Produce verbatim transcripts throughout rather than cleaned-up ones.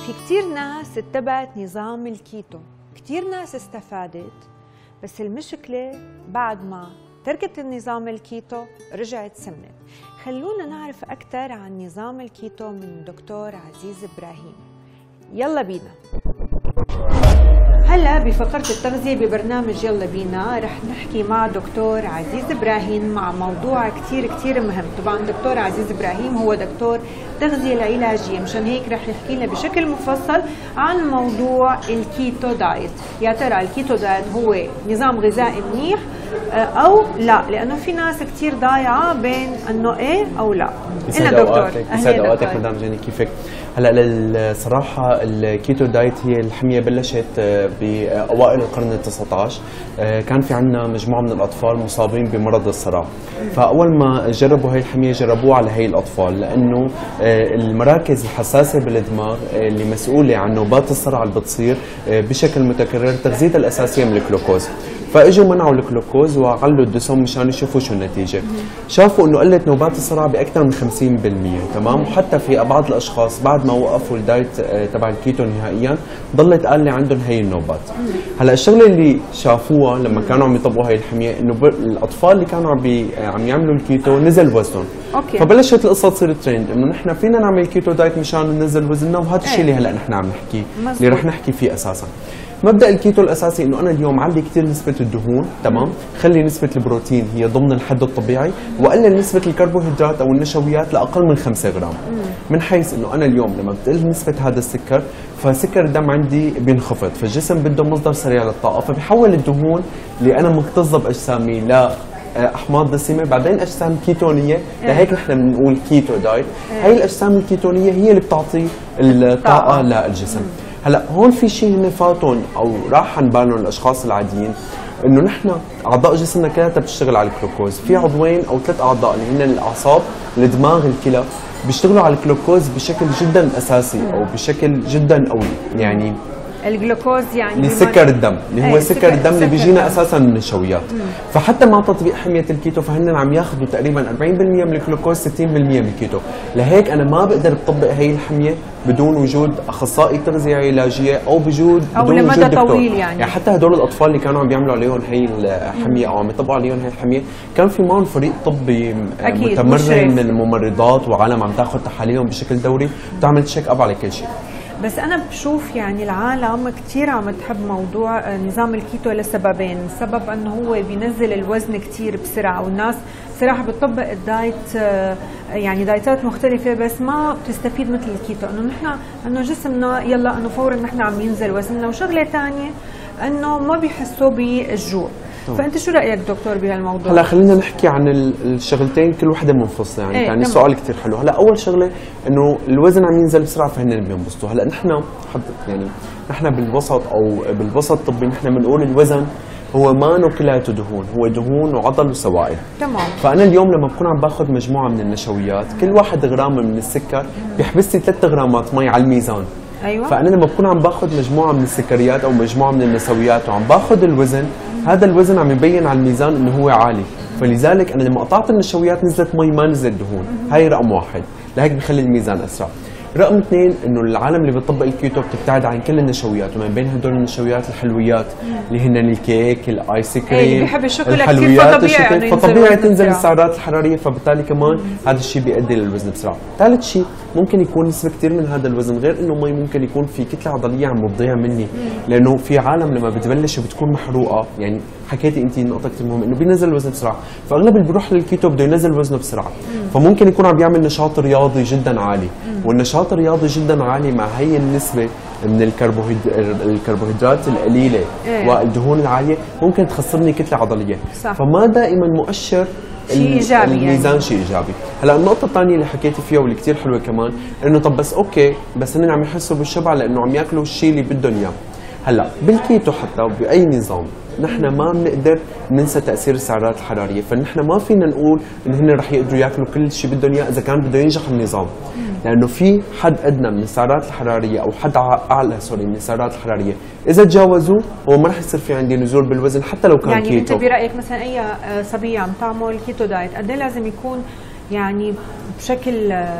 في كتير ناس اتبعت نظام الكيتو، كتير ناس استفادت، بس المشكلة بعد ما تركت النظام الكيتو رجعت سمنت. خلونا نعرف أكثر عن نظام الكيتو من دكتور عزيز إبراهيم. يلا بينا. هلا بفقرة التغذية ببرنامج يلا بينا رح نحكي مع دكتور عزيز إبراهيم مع موضوع كتير كتير مهم. طبعا دكتور عزيز إبراهيم هو دكتور تغذية العلاجية، مشان هيك رح يحكي لنا بشكل مفصل عن موضوع الكيتو دايت. يا ترى الكيتو دايت هو نظام غذائي منيح او لا؟ لانه في ناس كثير ضايعه بين انه ايه او لا. يسعد اوقاتك. يسعد اوقاتك مدام جيني، كيفك؟ هلا الصراحه الكيتو دايت هي الحميه بلشت باوائل القرن التاسع عشر. كان في عندنا مجموعه من الاطفال مصابين بمرض الصرع، فاول ما جربوا هي الحميه جربوها على هي الاطفال، لانه المراكز الحساسه بالدماغ اللي مسؤوله عن نوبات الصرع اللي بتصير بشكل متكرر تغذيتها الاساسيه من الجلوكوز، فاجوا منعوا الجلوكوز وعلوا الدسم مشان يشوفوا شو النتيجه. شافوا انه قلت نوبات الصرع باكثر من خمسين بالمئة، تمام؟ وحتى في بعض الاشخاص بعد ما وقفوا الدايت تبع الكيتو نهائيا ضلت قال عندهم هي النوبات. هلا الشغله اللي شافوها لما كانوا عم يطبقوا هي الحميه انه الاطفال اللي كانوا عم عم يعملوا الكيتو نزل وزنهم. أوكي. فبلشت القصه تصير ترند انه نحن فينا نعمل كيتو دايت مشان ننزل وزننا، وهذا الشيء اللي هلا نحن عم نحكيه، اللي رح نحكي فيه اساسا. مبدأ الكيتو الأساسي إنه أنا اليوم علي كثير نسبة الدهون، تمام؟ خلي نسبة البروتين هي ضمن الحد الطبيعي، وقلل نسبة الكربوهيدرات أو النشويات لأقل من خمسة غرام. من حيث إنه أنا اليوم لما بتقل نسبة هذا السكر فسكر الدم عندي بينخفض، فالجسم بده مصدر سريع للطاقة، فبيحول الدهون اللي أنا مكتظة بأجسامي ل احماض دسمه، بعدين اجسام كيتونيه، لهيك نحن بنقول كيتو دايت. هي الاجسام الكيتونيه هي اللي بتعطي الطاقه للجسم. هلا هون في شيء هن فاتون او راح عن بالهم الاشخاص العاديين، انه نحن اعضاء جسمنا كلها بتشتغل على الجلوكوز، في عضوين او ثلاث اعضاء اللي هن الاعصاب، الدماغ، الكلى، بيشتغلوا على الجلوكوز بشكل جدا اساسي او بشكل جدا قوي. يعني الجلوكوز يعني سكر الدم اللي هو سكر الدم اللي بيجينا اساسا من النشويات. فحتى مع تطبيق حميه الكيتو فهن عم ياخذوا تقريبا أربعين بالمئة من الجلوكوز، ستين بالمئة من الكيتو. لهيك انا ما بقدر بطبق هي الحميه بدون وجود اخصائي تغذيه علاجيه او بوجود أو بدون لمدى وجود دكتور. طويل يعني. يعني حتى هدول الاطفال اللي كانوا عم بيعملوا عليهم هي الحميه او عم يطبقوا عليهم هي الحميه كان في معهم فريق طبي متمرن من الممرضات وعالم عم تاخذ تحاليلهم بشكل دوري وتعمل تشيك اب على كل شيء. بس أنا بشوف يعني العالم كتير عم تحب موضوع نظام الكيتو لسببين. السبب أنه هو بينزل الوزن كتير بسرعة، والناس صراحة بتطبق الدايت يعني دايتات مختلفة بس ما بتستفيد مثل الكيتو، أنه نحن أنه جسمنا يلا أنه فورا نحن عم ينزل وزننا، وشغلة ثانية أنه ما بيحسوا بالجوع. فانت شو رايك دكتور بهالموضوع؟ هلا خلينا نحكي عن الشغلتين كل وحده منفصله. يعني يعني السؤال كثير حلو. هلا اول شغله انه الوزن عم ينزل بسرعه فهن بينبسطوا. هلا نحن يعني نحن بالوسط او بالوسط الطبي نحن بنقول الوزن هو ما انه كلياته دهون، هو دهون وعضل وسوائل. تمام. فانا اليوم لما بكون عم باخذ مجموعه من النشويات، كل واحد غرام من السكر بيحبس لي ثلاث غرامات مي على الميزان. ايوه. فانا لما بكون عم باخذ مجموعه من السكريات او مجموعه من النشويات وعم باخذ الوزن، هذا الوزن عم يبين على الميزان انه هو عالي، فلذلك انا لما قطعت النشويات نزلت مي ما نزلت دهون. هاي رقم واحد، لهيك بخلي الميزان اسرع. رقم اثنين انه العالم اللي بتطبق الكيتو بتبتعد عن كل النشويات، ومن بين هدول النشويات الحلويات اللي هن الكيك، الايس كريم، بحب الشوكولا كثير، فطبيعي فطبيعي تنزل السعرات الحراريه، فبالتالي كمان هذا الشيء بيؤدي للوزن بسرعه. ثالث شيء ممكن يكون نسبه كثير من هذا الوزن، غير انه مي ممكن يكون في كتله عضليه عم بتضيع مني، لانه في عالم لما بتبلش بتكون محروقه. يعني حكيتي انت نقطه كثير مهمه انه بينزل الوزن بسرعه، فاغلب اللي بيروح للكيتو بده ينزل وزنه بسرعه، فممكن يكون عم بيعمل نشاط رياضي جدا عالي، والنشاط الرياضي جدا عالي مع هي النسبه من الكربوهيدرات القليله والدهون العاليه ممكن تخسرني كتله عضليه. صح. فما دائما مؤشر شيء ايجابي، الميزان يعني. شيء ايجابي. هلا النقطه الثانيه اللي حكيتي فيها واللي كثير حلوه كمان انه طب بس اوكي بس هن عم يحسوا بالشبع لانه عم ياكلوا الشيء اللي بدهم اياه. هلا بالكيتو حتى وباي نظام نحن ما بنقدر ننسى تاثير السعرات الحراريه، فنحن ما فينا نقول انه هن رح يقدروا ياكلوا كل شيء بدهم اياه اذا كان بده ينجح النظام، لانه في حد ادنى من السعرات الحراريه او حد اعلى سوري من السعرات الحراريه، اذا تجاوزوه هو ما رح يصير في عندي نزول بالوزن حتى لو كان يعني كيتو. يعني انت برايك مثلا اي صبيه عم تعمل كيتو دايت قد ايه لازم يكون يعني بشكل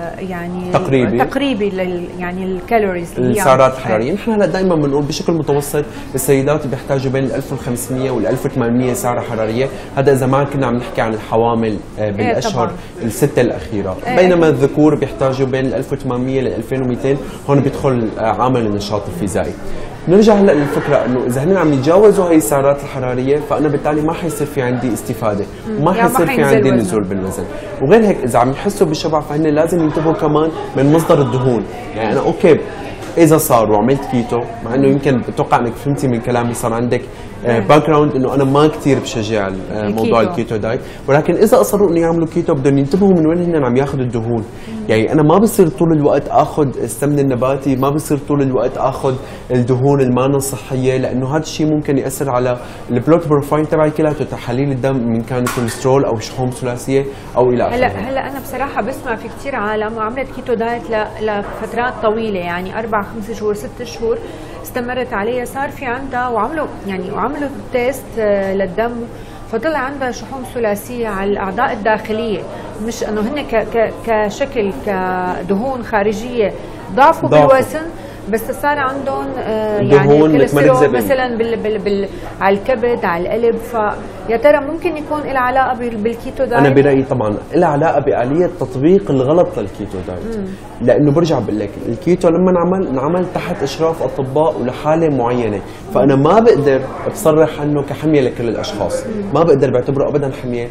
يعني تقريبي تقريبي لل يعني الكالوريز السعرات الحراريه. نحن هلا دائما بنقول بشكل متوسط السيدات بيحتاجوا بين ألف وخمسمية وال ألف وثمانمية سعره حراريه، هذا اذا ما كنا عم نحكي عن الحوامل بالاشهر السته الاخيره، بينما الذكور بيحتاجوا بين ألف وثمانمية ل ألفين ومئتين، هون بيدخل عامل النشاط الفيزيائي. نرجع هلا للفكره انه اذا هن عم يتجاوزوا هي السعرات الحراريه فانا بالتالي ما حيصير في عندي استفاده وما حيصير في عندي نزول بالوزن، وغير هيك اذا عم يحسوا بالشبع فهن لازم ينتبهوا كمان من مصدر الدهون. يعني انا اوكي اذا صار وعملت كيتو، مع انه يمكن بتوقع انك فهمتي من كلامي صار عندك باك جراوند انه انا ما كثير بشجع موضوع الكيتو دايت، ولكن اذا اصروا انه يعملوا كيتو بدهم ينتبهوا من وين هن عم ياخذوا الدهون. يعني انا ما بصير طول الوقت اخذ السمن النباتي، ما بصير طول الوقت اخذ الدهون المانا صحيه، لانه هذا الشيء ممكن ياثر على البلوك بروفايل تبعي كلياته، تحاليل الدم من كان كوليسترول او شحوم ثلاثيه او الى اخره. هلا هلا انا بصراحه بسمع في كثير عالم وعملت كيتو دايت لفترات طويله، يعني اربع خمس شهور ست شهور استمرت عليها، صار في عندها وعملوا يعني وعملوا تيست للدم فطلع عندها شحوم ثلاثيه على الاعضاء الداخليه، مش انه هن ك ك كشكل كدهون خارجيه ضعفوا بالوزن، بس صار عندهم آه يعني كوليسترول مثلا بال بال بال على الكبد على القلب. فيا ترى ممكن يكون له علاقه بالكيتو دايت؟ انا برايي طبعا له علاقه باليه تطبيق الغلط للكيتو دايت، مم. لانه برجع بقول لك الكيتو لما انعمل انعمل تحت اشراف اطباء ولحاله معينه، فانا ما بقدر بصرح عنه كحميه لكل الاشخاص، مم. ما بقدر بعتبره ابدا حميه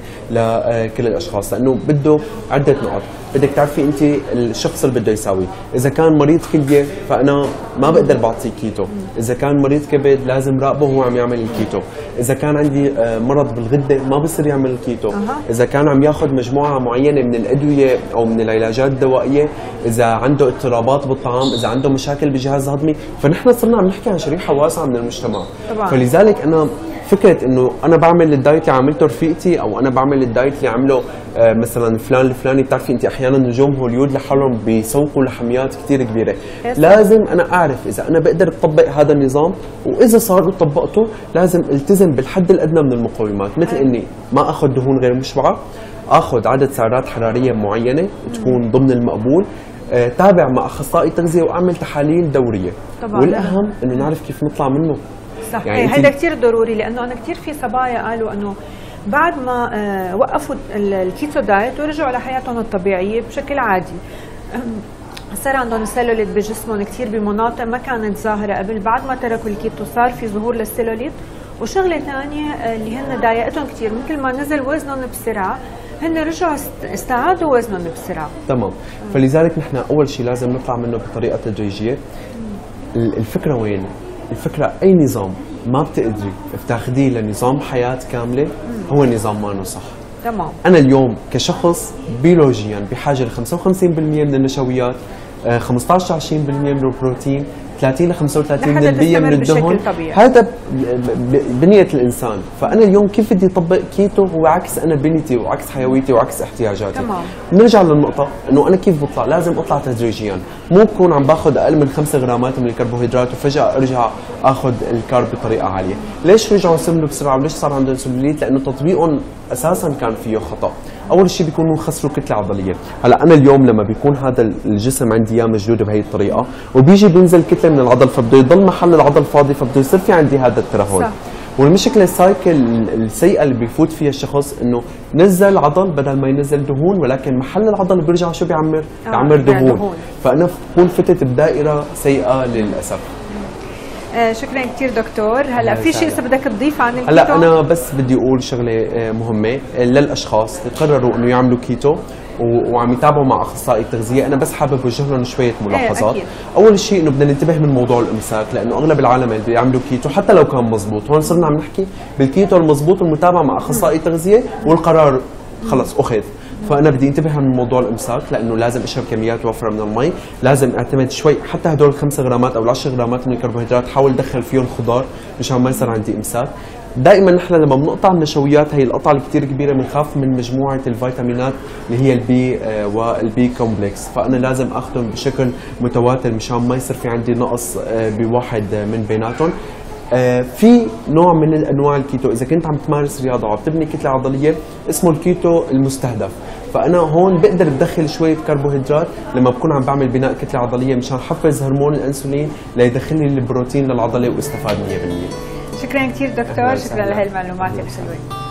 لكل الاشخاص، لانه بده عده نقط. بدك تعرفي انت الشخص اللي بده يساوي، اذا كان مريض كليه فانا ما بقدر بعطيه كيتو، اذا كان مريض كبد لازم راقبه وهو عم يعمل الكيتو، اذا كان عندي مرض بالغده ما بصير يعمل الكيتو، اذا كان عم ياخذ مجموعه معينه من الادويه او من العلاجات الدوائيه، اذا عنده اضطرابات بالطعام، اذا عنده مشاكل بالجهاز الهضمي، فنحن صرنا عم نحكي عن شريحه واسعه من المجتمع. طبعا. فلذلك انا فكره انه انا بعمل الدايت اللي عملته رفيقتي او انا بعمل الدايت اللي عمله آه مثلا فلان الفلاني، بتعرفي انت احيانا نجوم هوليود لحالهم بيسوقوا لحميات كثير كبيره، لازم انا اعرف اذا انا بقدر اطبق هذا النظام، واذا صار طبقته لازم التزم بالحد الادنى من المقومات، مثل اني ما اخذ دهون غير مشبعه، اخذ عدد سعرات حراريه معينه تكون ضمن المقبول، آه تابع مع اخصائي تغذيه واعمل تحاليل دوريه. طبعا. والاهم انه نعرف كيف نطلع منه. صح، يعني هذا كثير ضروري، لانه انا كثير في صبايا قالوا انه بعد ما آه وقفوا الكيتو دايت ورجعوا لحياتهم الطبيعيه بشكل عادي، صار عندهم سيلوليت بجسمهم كثير بمناطق ما كانت ظاهره قبل، بعد ما تركوا الكيتو صار في ظهور للسيلوليت. وشغله ثانيه آه اللي هن ضايقتهم كثير، مثل ما نزل وزنهم بسرعه هن رجعوا استعادوا وزنهم بسرعه. تمام، فلذلك نحن اول شيء لازم نطلع منه بطريقه تدريجيه. الفكره وين؟ الفكرة أي نظام ما بتقدري بتاخذيه لنظام حياة كاملة هو نظام ما صح. تمام. أنا اليوم كشخص بيولوجيا بحاجة ل خمسة وخمسين بالمئة من النشويات، خمسة عشر عشرين بالمئة من البروتين، ثلاثين ل خمسة وثلاثين بالمئة من الدهن، هذا بنية الإنسان. فأنا اليوم كيف بدي أطبق كيتو هو عكس أنا بنيتي وعكس حيويتي وعكس احتياجاتي. تمام. نرجع للنقطة إنه أنا كيف بطلع، لازم أطلع تدريجيا، مو بكون عم باخذ أقل من خمسة غرامات من الكربوهيدرات وفجأة أرجع آخذ الكارب بطريقة عالية. ليش رجعوا سمنوا بسرعة وليش صار عندهم سلوليت؟ لأنه تطبيقهم أساسا كان فيه خطأ. اول شيء بيكونوا خسروا كتله عضليه. هلا انا اليوم لما بيكون هذا الجسم عندي اياه مشدود بهي الطريقه وبيجي بينزل كتله من العضل، فبده يضل محل العضل فاضي، فبده يصير في عندي هذا الترهل. صح. والمشكله السايكل السيئه اللي بيفوت فيها الشخص انه نزل عضل بدل ما ينزل دهون، ولكن محل العضل بيرجع شو بيعمر؟ آه بيعمر دهون. دهون. فانا بكون فتت بدائره سيئه للاسف. آه شكرا كثير دكتور. هلا في شيء اذا بدك تضيف عن الكيتو؟ هلا انا بس بدي اقول شغله مهمه للاشخاص اللي قرروا انه يعملوا كيتو وعم يتابعوا مع اخصائي تغذيه، انا بس حابب اوجه لهم شويه ملاحظات. ايه اول شيء انه بدنا ننتبه من موضوع الامساك، لانه اغلب العالم اللي بيعملوا كيتو حتى لو كان مزبوط، هون صرنا عم نحكي بالكيتو المزبوط المتابعه مع اخصائي تغذيه والقرار خلص اخذ. فانا بدي انتبه من موضوع الامساك، لانه لازم اشرب كميات وفره من المي، لازم اعتمد شوي حتى هدول الخمس غرامات او العشر غرامات من الكربوهيدرات حاول ادخل فيهم خضار مشان ما يصير عندي امساك. دائما نحن لما بنقطع النشويات هي القطعه الكثير كبيره بنخاف من مجموعه الفيتامينات اللي هي البي آه والبي كومبلكس، فانا لازم اخذهم بشكل متواتر مشان ما يصير في عندي نقص آه بواحد آه من بيناتهم. آه في نوع من الانواع الكيتو اذا كنت عم تمارس رياضه وعم تبني كتله عضليه اسمه الكيتو المستهدف، فانا هون بقدر بدخل شويه كربوهيدرات لما بكون عم بعمل بناء كتله عضليه مشان حفز هرمون الانسولين ليدخل لي البروتين للعضله واستفاد مية بالمية. شكرا كثير دكتور، شكرا لهي المعلومات الحلوه.